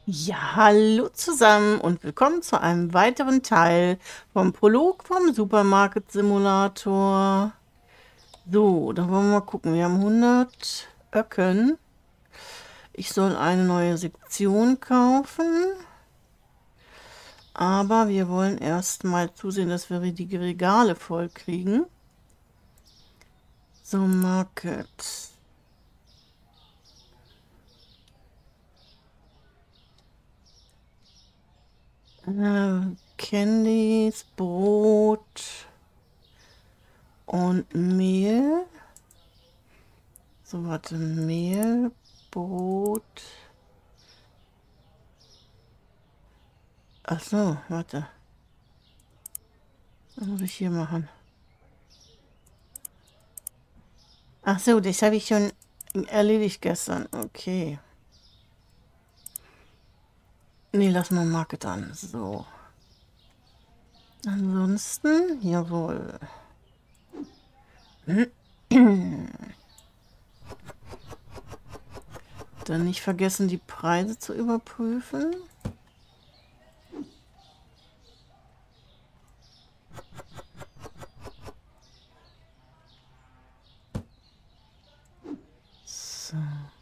Ja, hallo zusammen und willkommen zu einem weiteren Teil vom Prolog vom Supermarket Simulator. So, da wollen wir mal gucken. Wir haben 100 Öcken. Ich soll eine neue Sektion kaufen, aber wir wollen erst mal zusehen, dass wir die Regale voll kriegen. So, Market. Candies, Brot und Mehl. So, warte, Mehl, Brot. Ach so, warte. Was muss ich hier machen? Ach so, das habe ich schon erledigt gestern. Okay. Nee, lass mal Market an. So. Ansonsten, jawohl. Dann nicht vergessen, die Preise zu überprüfen. So.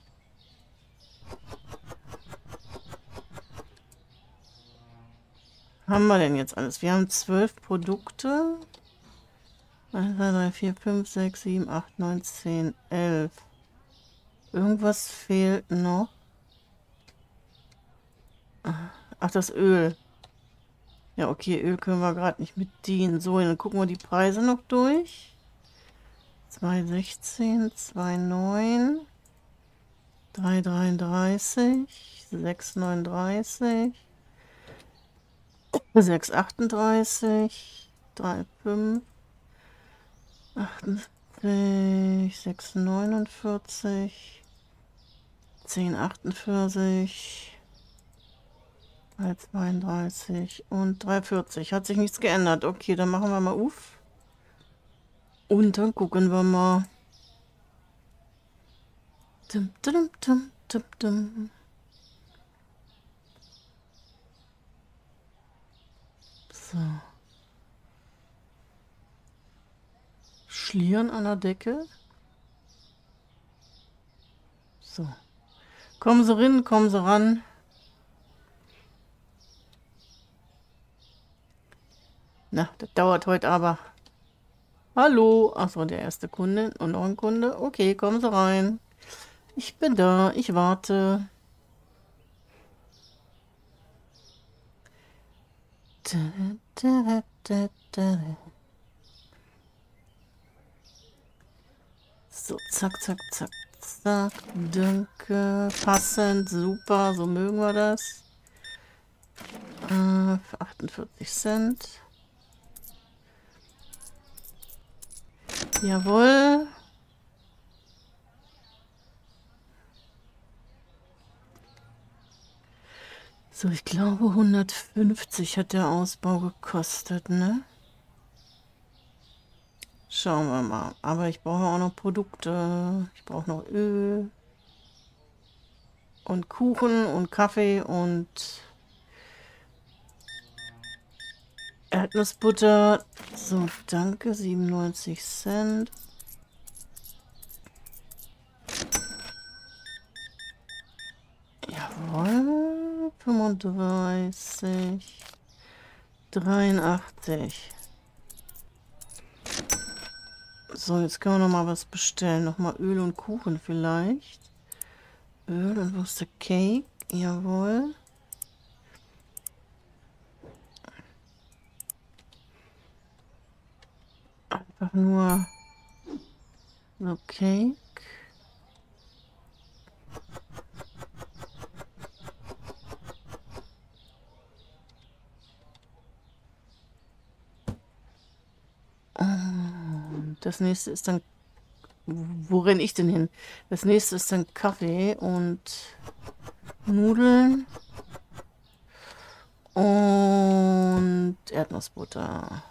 Haben wir denn jetzt alles? Wir haben 12 Produkte. 1, 2, 3, 4, 5, 6, 7, 8, 9, 10, 11. Irgendwas fehlt noch. Ach, das Öl. Ja, okay, Öl können wir gerade nicht bedienen. So, dann gucken wir die Preise noch durch. 2,16, 2,9, 3,33, 6,39, 6,38, 3,5, 78, 6,49, 10,48, 3,32 und 3,40. Hat sich nichts geändert. Okay, dann machen wir mal auf. Und dann gucken wir mal. Dum, dum, dum, dum, dum. So. Schlieren an der Decke. So. Kommen Sie rin, kommen Sie ran. Na, das dauert heute aber. Hallo. Achso, der erste Kunde und noch ein Kunde. Okay, kommen Sie rein. Ich bin da, ich warte. So, zack, zack, zack, zack. Danke. Passend, super, so mögen wir das. Für 48 Cent. Jawohl. So, ich glaube 150 hat der Ausbau gekostet, ne? Schauen wir mal. Aber ich brauche auch noch Produkte. Ich brauche noch Öl und Kuchen und Kaffee und Erdnussbutter. So, danke. 97 Cent. Jawohl. 35. 83. So, jetzt können wir noch mal was bestellen. Noch mal Öl und Kuchen vielleicht. Öl und wo ist der Cake? Jawohl. Einfach nur so Cake. Und das nächste ist dann, wo renne ich denn hin? Das nächste ist dann Kaffee und Nudeln und Erdnussbutter.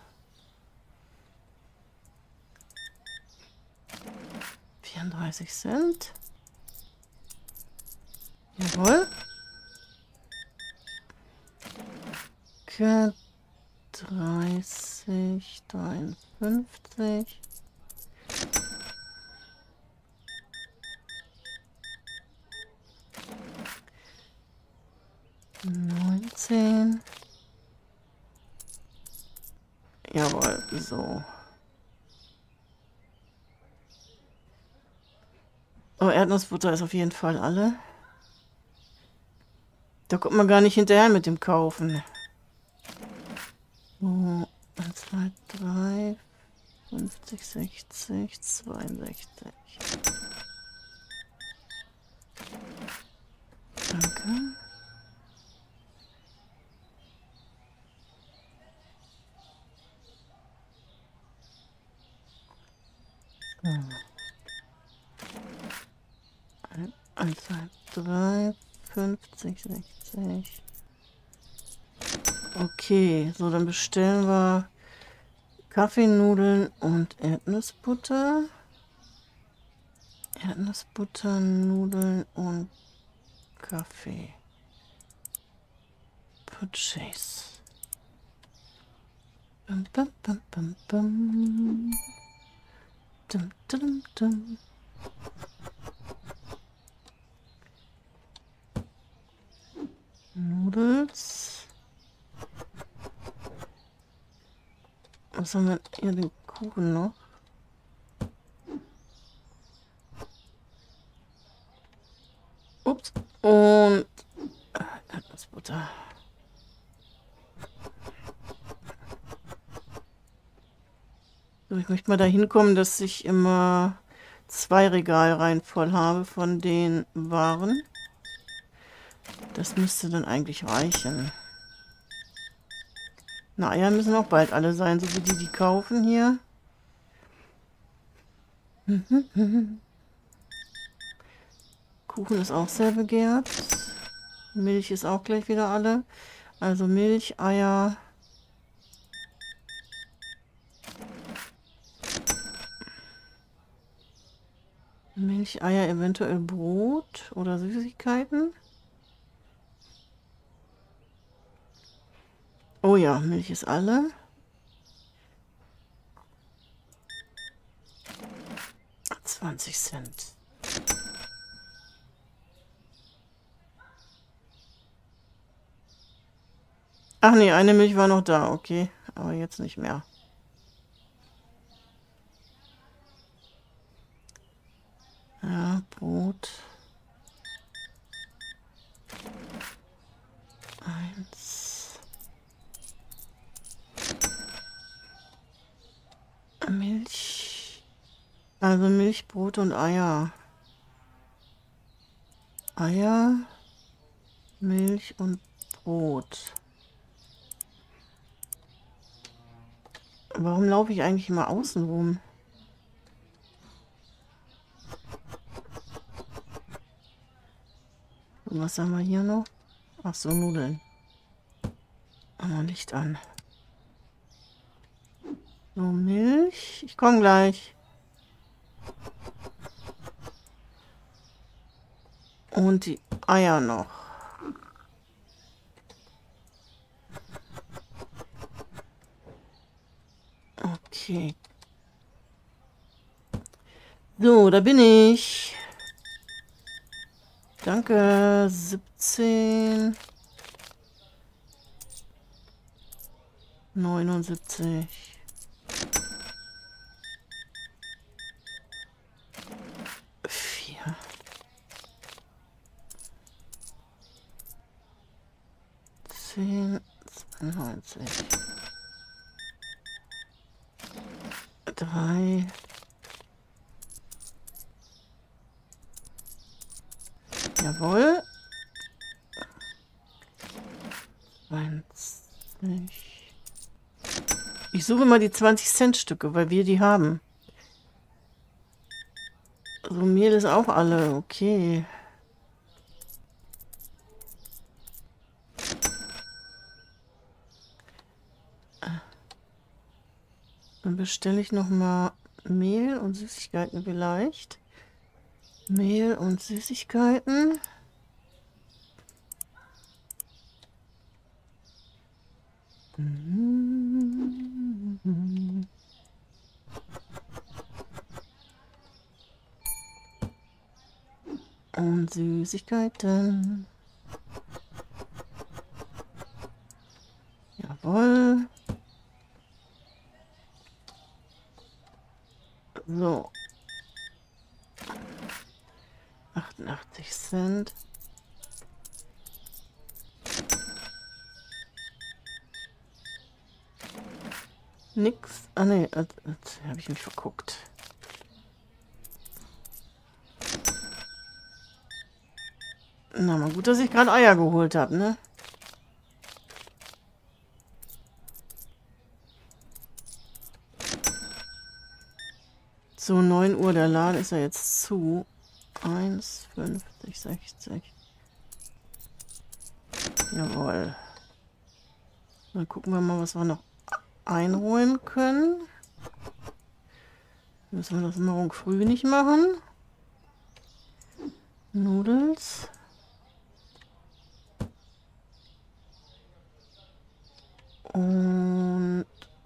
34 Cent. Jawohl. Stärke 30, 53. Neunzehn. Jawohl, so. Oh, Erdnussbutter ist auf jeden Fall alle. Da kommt man gar nicht hinterher mit dem Kaufen. So, 1, 2, 3, 50, 60, 62. Danke. So. 1, 2, 3, 50, 60. Okay, so dann bestellen wir Kaffeenudeln und Erdnussbutter. Erdnussbutter, Nudeln und Kaffee. Purchase. Bum, bum, bum, bum, bum. Dum, dum, dum. Nudels. Was haben wir hier? Den Kuchen noch. Ups. Und Erdnussbutter. So, ich möchte mal dahin kommen, dass ich immer 2 Regalreihen voll habe von den Waren. Das müsste dann eigentlich reichen. Na, Eier müssen auch bald alle sein, so wie die kaufen hier. Kuchen ist auch sehr begehrt. Milch ist auch gleich wieder alle. Also Milch, Eier. Milch, Eier, eventuell Brot oder Süßigkeiten. Oh ja, Milch ist alle. $0,20. Ach nee, eine Milch war noch da, okay. Aber jetzt nicht mehr. Ja, Brot. 1. Milch. Also Milch, Brot und Eier. Eier, Milch und Brot. Warum laufe ich eigentlich immer außen rum? Und was haben wir hier noch? Ach so, Nudeln. Machen wir Licht an. So, Milch. Ich komme gleich. Und die Eier noch. Okay. So, da bin ich. Danke. 17. 79. 4. 10. 92. 3. Jawohl. 20. Ich suche mal die 20-Cent-Stücke, weil wir die haben. So, Mehl ist auch alle. Okay. Dann bestelle ich noch mal Mehl und Süßigkeiten vielleicht. Mehl und Süßigkeiten. Und Süßigkeiten. Jawohl. So. 88 Cent. Nix. Ah ne, jetzt habe ich mich verguckt. Na mal gut, dass ich gerade Eier geholt habe, ne? So, 9 Uhr, der Laden ist ja jetzt zu. 1,50, 60. Jawohl. Dann gucken wir mal, was wir noch einholen können. Müssen wir das morgen früh nicht machen. Nudels. Und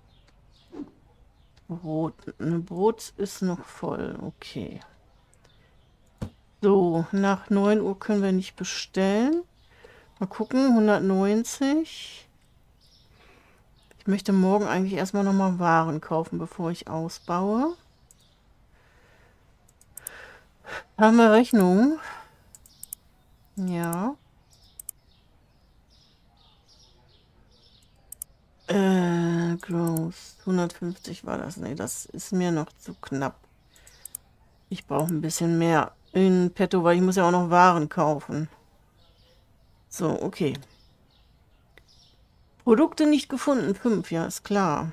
Brot. Brot ist noch voll. Okay. So, nach 9 Uhr können wir nicht bestellen. Mal gucken, 190. Ich möchte morgen eigentlich erstmal nochmal Waren kaufen, bevor ich ausbaue. Haben wir Rechnung? Ja. Gross. 150 war das. Nee, das ist mir noch zu knapp. Ich brauche ein bisschen mehr in petto, weil ich muss ja auch noch Waren kaufen. So, okay. Produkte nicht gefunden. 5, ja, ist klar.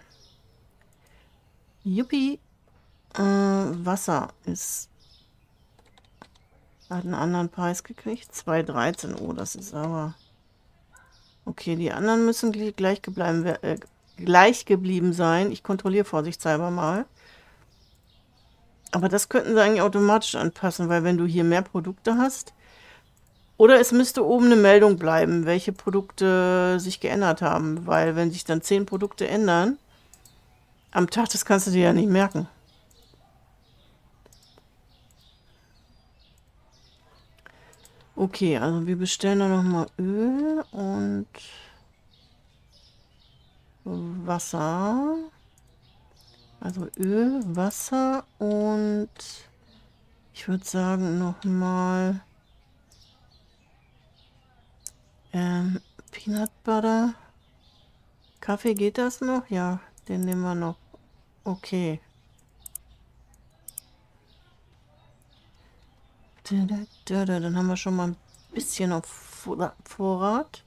Juppie. Wasser ist... Hat einen anderen Preis gekriegt. 2,13. Oh, das ist aber... Okay, die anderen müssen gleich geblieben sein. Ich kontrolliere vorsichtshalber mal. Aber das könnten sie eigentlich automatisch anpassen, weil wenn du hier mehr Produkte hast... Oder es müsste oben eine Meldung bleiben, welche Produkte sich geändert haben. Weil wenn sich dann 10 Produkte ändern, am Tag, das kannst du dir ja nicht merken. Okay, also wir bestellen dann nochmal Öl und Wasser. Also Öl, Wasser und ich würde sagen nochmal Peanut Butter. Kaffee, geht das noch? Ja, den nehmen wir noch. Okay. Dann haben wir schon mal ein bisschen auf Vorrat.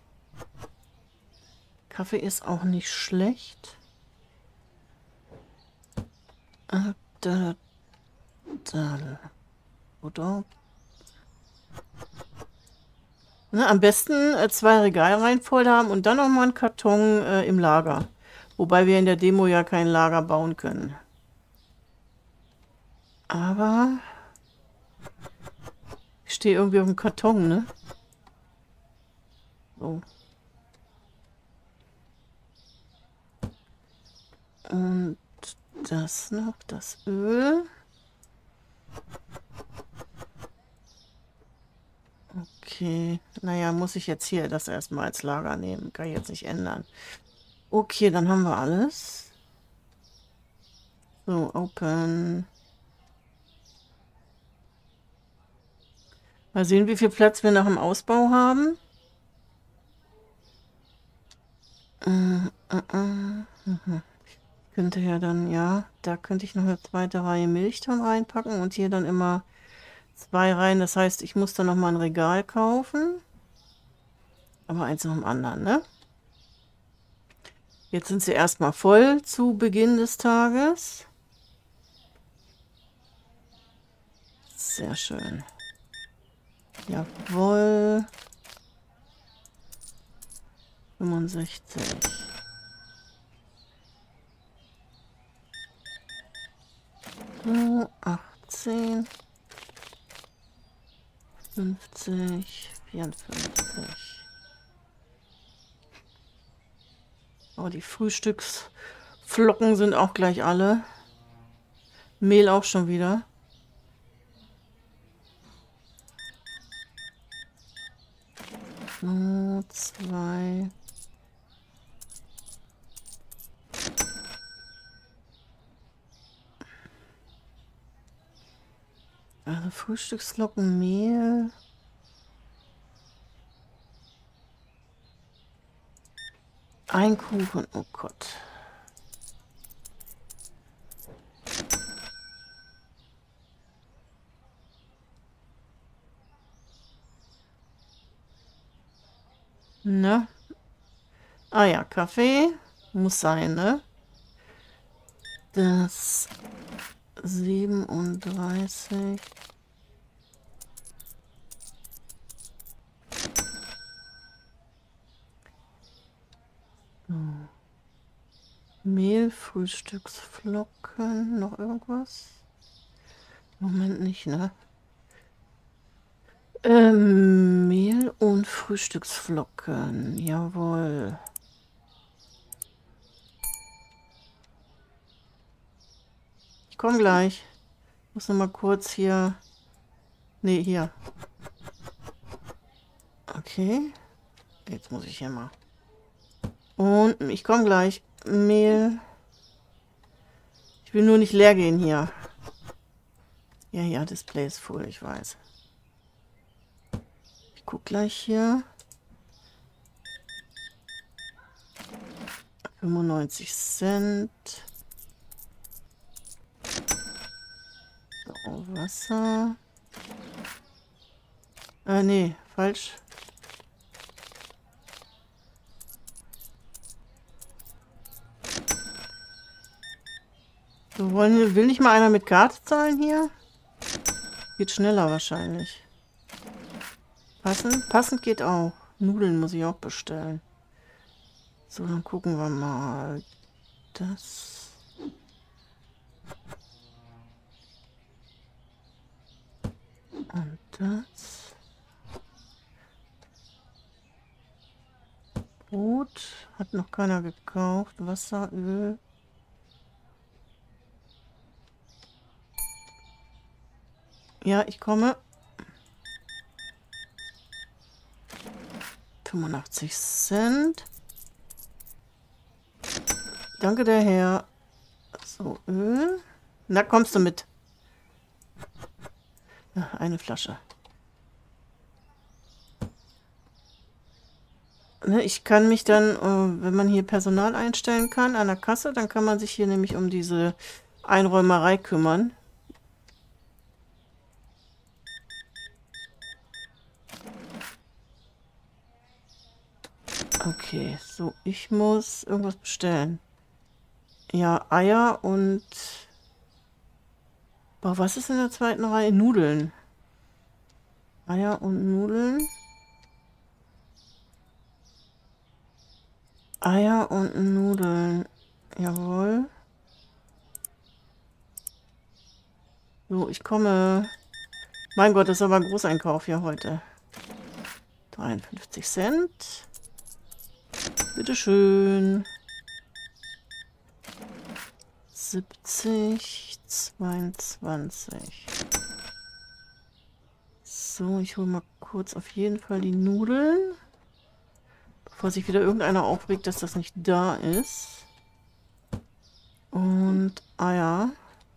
Kaffee ist auch nicht schlecht. Oder? Na, am besten 2 Regalreihen voll haben und dann noch mal einen Karton im Lager. Wobei wir in der Demo ja kein Lager bauen können. Aber ich stehe irgendwie auf dem Karton, ne? So. Und das noch, das Öl. Okay, naja, muss ich jetzt hier das erstmal als Lager nehmen. Kann ich jetzt nicht ändern. Okay, dann haben wir alles. So, open. Mal sehen, wie viel Platz wir nach dem Ausbau haben. Könnte ja dann, ja, da könnte ich noch eine zweite Reihe Milch dann reinpacken und hier dann immer 2 Reihen. Das heißt, ich muss dann noch mal ein Regal kaufen. Aber eins nach dem anderen, ne? Jetzt sind sie erstmal voll zu Beginn des Tages. Sehr schön. Jawohl. 65. So, 18. 50. 54. Oh, die Frühstücksflocken sind auch gleich alle. Mehl auch schon wieder. So, 2. Also Frühstücksflocken, Mehl. Ein Kuchen, oh Gott. Ne? Ah ja, Kaffee muss sein, ne? Das 37. So. Mehl, Frühstücksflocken, noch irgendwas? Moment nicht, ne? Mehl und Frühstücksflocken, jawohl. Ich komme gleich. Muss noch mal kurz hier. Ne, hier. Okay. Jetzt muss ich hier mal. Und ich komme gleich. Mehl. Ich will nur nicht leer gehen hier. Ja, ja, Display ist voll, ich weiß. Ich guck gleich hier. 95 Cent. So, Wasser. Nee, falsch. So, will nicht mal einer mit Karte zahlen hier? Geht schneller wahrscheinlich. Passend geht auch. Nudeln muss ich auch bestellen. So, dann gucken wir mal. Das. Und das. Brot hat noch keiner gekauft. Wasser, Öl. Ja, ich komme. 85 Cent. Danke, der Herr. So, Öl. Na, kommst du mit. Ja, eine Flasche. Ne, ich kann mich dann, wenn man hier Personal einstellen kann an der Kasse, dann kann man sich hier nämlich um diese Einräumerei kümmern. Okay, so, ich muss irgendwas bestellen. Ja, Eier und... Boah, was ist in der zweiten Reihe? Nudeln. Eier und Nudeln. Eier und Nudeln. Jawohl. So, ich komme. Mein Gott, das ist aber ein Großeinkauf hier heute. 53 Cent. Bitteschön. 70, 22. So, ich hole mal kurz auf jeden Fall die Nudeln. Bevor sich wieder irgendeiner aufregt, dass das nicht da ist. Und Eier.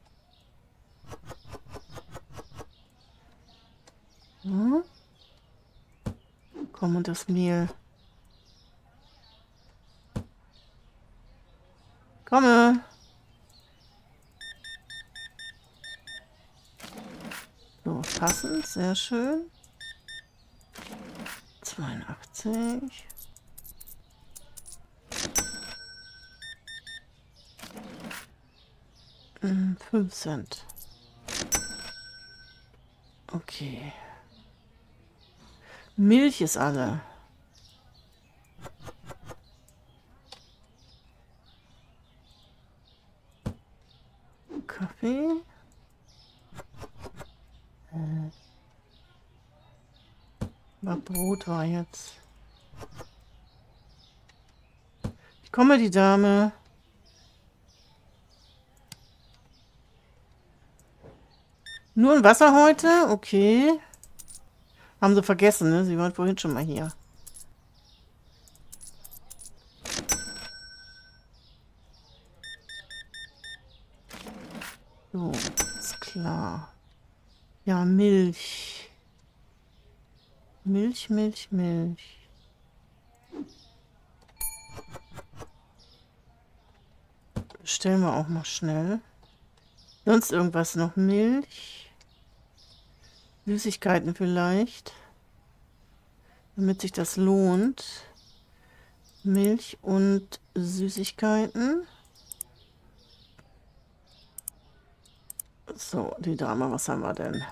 So. Komm, und das Mehl. Komme. So, passend, sehr schön. 82. Hm, 5 Cent. Okay. Milch ist alle. Kaffee. Brot war jetzt. komme, die Dame. Nur ein Wasser heute? Okay. Haben sie vergessen, ne? Sie waren vorhin schon mal hier. So, ist klar. Ja, Milch. Milch, Milch, Milch. Bestellen wir auch mal schnell. Sonst irgendwas noch? Milch. Süßigkeiten vielleicht. Damit sich das lohnt. Milch und Süßigkeiten. So, die Dame, was haben wir denn?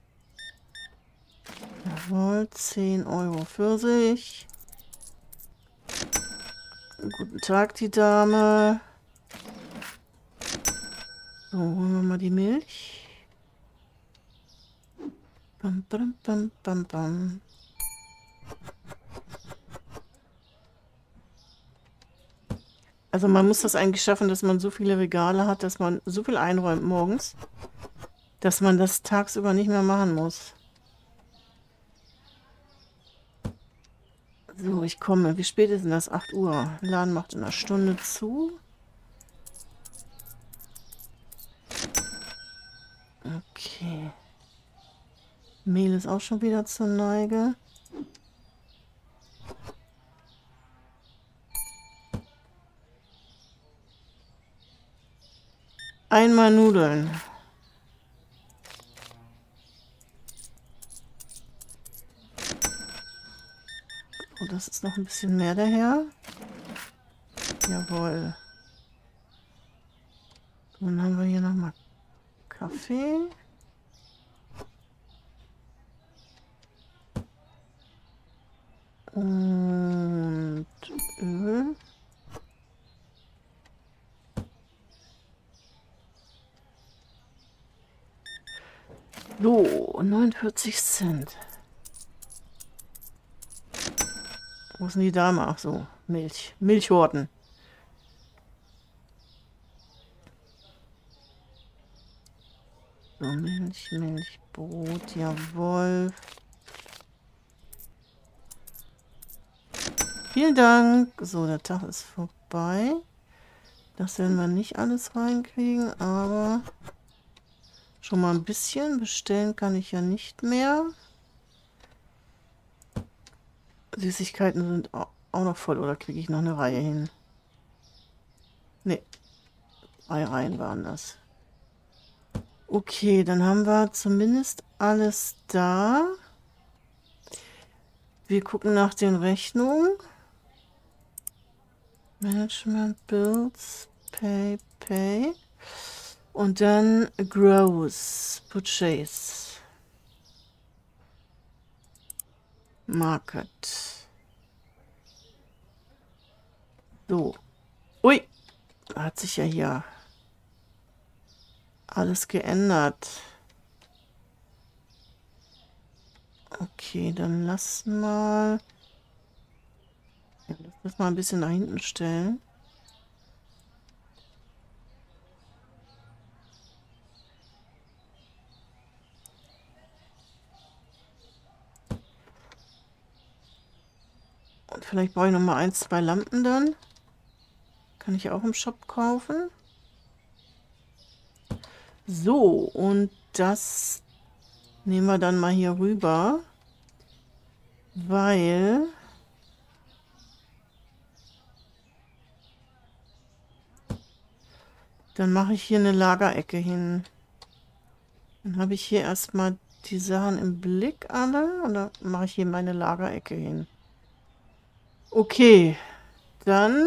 Jawohl, 10 Euro Pfirsich. Guten Tag, die Dame. So, holen wir mal die Milch. Bam, bam, bam, bam, bam. Also man muss das eigentlich schaffen, dass man so viele Regale hat, dass man so viel einräumt morgens, dass man das tagsüber nicht mehr machen muss. So, ich komme. Wie spät ist denn das? 8 Uhr. Laden macht in einer Stunde zu. Okay. Mehl ist auch schon wieder zur Neige. Einmal Nudeln. Oh, das ist noch ein bisschen mehr daher. Jawohl. Dann haben wir hier nochmal Kaffee. Und Öl. So, 49 Cent. Wo ist denn die Dame? Ach so, Milch. Milchhorten. So, Milch, Milch, Brot, jawohl. Vielen Dank. So, der Tag ist vorbei. Das werden wir nicht alles reinkriegen, aber schon mal ein bisschen. Bestellen kann ich ja nicht mehr. Süßigkeiten sind auch noch voll, oder kriege ich noch eine Reihe hin? Ne, 3 Reihen waren das. Okay, dann haben wir zumindest alles da. Wir gucken nach den Rechnungen. Management, Bills, Pay. Und dann Gross, Purchase. Market. So. Ui, hat sich ja hier alles geändert. Okay, dann lass mal... Ja, das mal ein bisschen nach hinten stellen. Und vielleicht brauche ich noch mal 1, 2 Lampen dann. Kann ich auch im Shop kaufen. So, und das nehmen wir dann mal hier rüber, weil dann mache ich hier eine Lagerecke hin. Dann habe ich hier erstmal die Sachen im Blick alle und dann mache ich hier meine Lagerecke hin. Okay, dann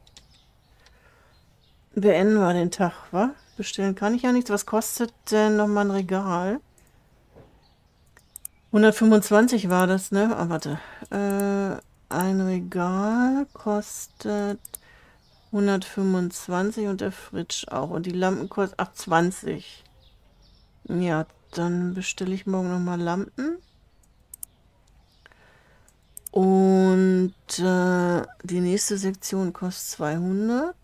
beenden wir den Tag, wa? Bestellen kann ich ja nichts. Was kostet denn nochmal ein Regal? 125 war das, ne? Ah, warte. Ein Regal kostet 125 und der Fridge auch. Und die Lampen kostet 20. Ja, dann bestelle ich morgen nochmal Lampen. Und die nächste Sektion kostet 200.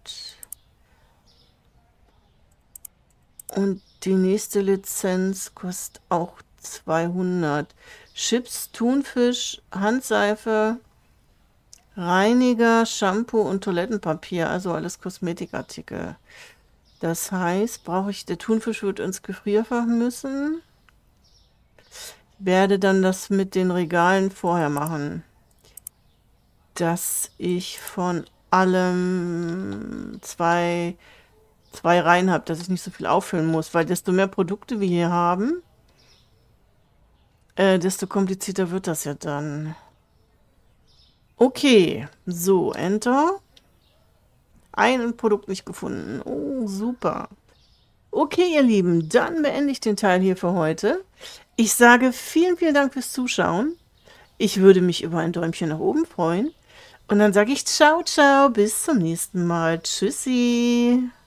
Und die nächste Lizenz kostet auch 200. Chips, Thunfisch, Handseife, Reiniger, Shampoo und Toilettenpapier, also alles Kosmetikartikel. Das heißt, der Thunfisch wird ins Gefrierfach müssen. Werde dann das mit den Regalen vorher machen, dass ich von allem zwei Reihen habe, dass ich nicht so viel auffüllen muss, weil desto mehr Produkte wir hier haben, desto komplizierter wird das ja dann. Okay, so, Enter. Ein Produkt nicht gefunden. Oh, super. Okay, ihr Lieben, dann beende ich den Teil hier für heute. Ich sage vielen, vielen Dank fürs Zuschauen. Ich würde mich über ein Däumchen nach oben freuen. Und dann sage ich ciao, ciao, bis zum nächsten Mal. Tschüssi.